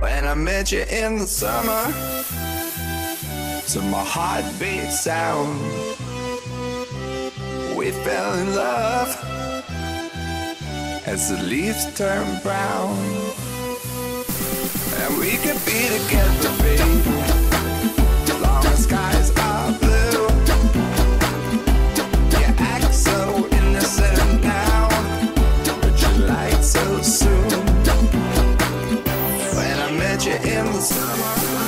When I met you in the summer, to my heartbeat sound, we fell in love as the leaves turn brown. And we could be together, baby, as long as skies are blue. You act so innocent now, but you lied so soon. When I met you in the summer,